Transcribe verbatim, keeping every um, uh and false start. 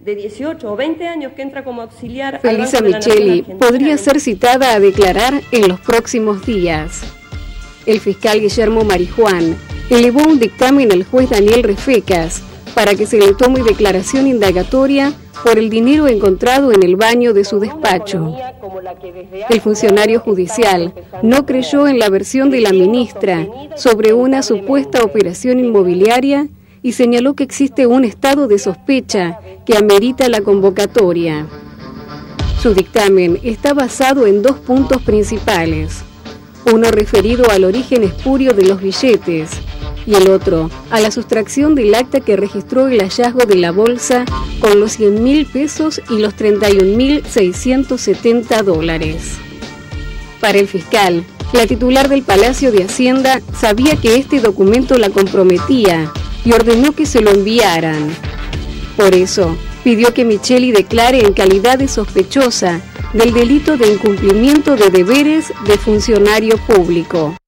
de dieciocho o veinte años que entra como auxiliar. Felisa Micheli podría ser citada a declarar en los próximos días. El fiscal Guillermo Marijuán elevó un dictamen al juez Daniel Refecas para que se le tome declaración indagatoria por el dinero encontrado en el baño de su despacho. El funcionario judicial no creyó en la versión de la ministra sobre una supuesta operación inmobiliaria y señaló que existe un estado de sospecha que amerita la convocatoria. Su dictamen está basado en dos puntos principales, uno referido al origen espurio de los billetes y el otro a la sustracción del acta que registró el hallazgo de la bolsa con los cien mil pesos y los treinta y un mil seiscientos setenta dólares. Para el fiscal, la titular del Palacio de Hacienda sabía que este documento la comprometía y ordenó que se lo enviaran. Por eso, pidió que Micheli declare en calidad de sospechosa del delito de incumplimiento de deberes de funcionario público.